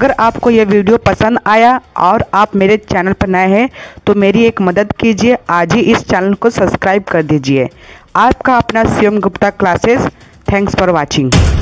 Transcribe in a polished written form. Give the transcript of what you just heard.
अगर आपको यह वीडियो पसंद आया और आप मेरे चैनल पर नए हैं तो मेरी एक मदद कीजिए, आज ही इस चैनल को सब्सक्राइब कर दीजिए। आपका अपना Shivam Gupta classes. Thanks for watching.